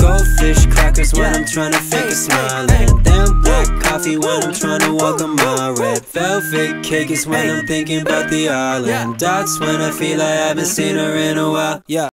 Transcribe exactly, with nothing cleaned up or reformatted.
Goldfish crackers when I'm tryna fake a smile, and then black coffee when I'm tryna walk a mile. Red velvet cake is when I'm thinking about the island. Dots when I feel I haven't seen her in a while. Yeah.